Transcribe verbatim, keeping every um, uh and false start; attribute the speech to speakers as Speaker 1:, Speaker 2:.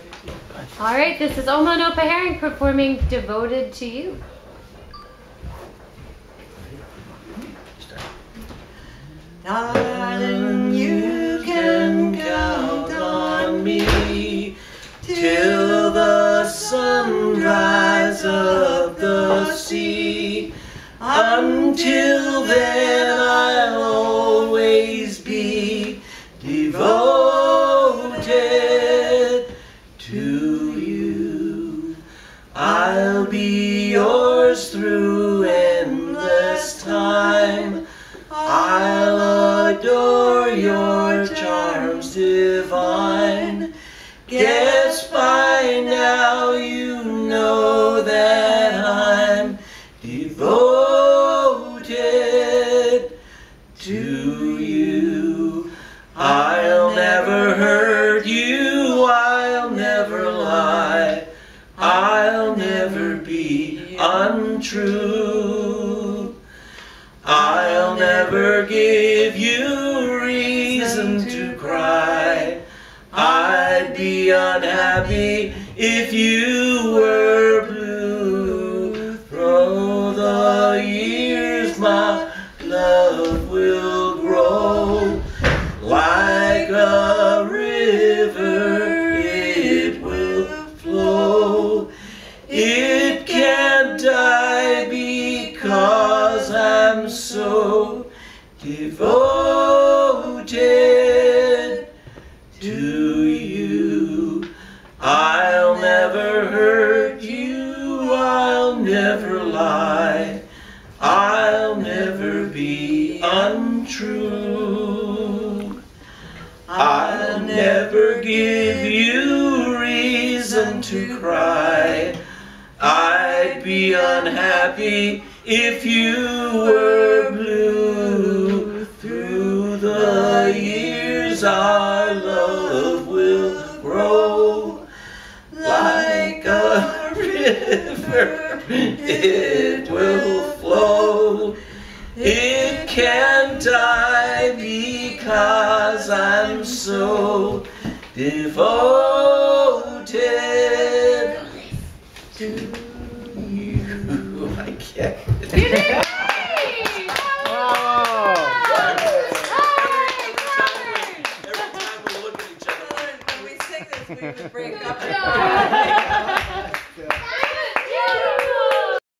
Speaker 1: All right, this is Oma and Opa Herring performing Devoted to You.
Speaker 2: Darling, you can count on me till the sunrise of the sea. Until then, I'll always be devoted to you. I'll be yours through endless time. I'll adore your charms divine. Guess by now you know that I'm devoted to you. I'll never hurt you, I'll never lie, I'll never be untrue. I'll never give you reason to cry. I'd be unhappy if you were blue. Through the years my love will grow. Like a river it will flow. It can't die because I'm so devoted to you. I'll never hurt you, I'll never lie, I'll never be untrue. I'll never give you reason to cry. I'd be unhappy if you were blue. Through the years our love will grow. Like a river it will flow. It can't die because I'm so devoted to you. I can't.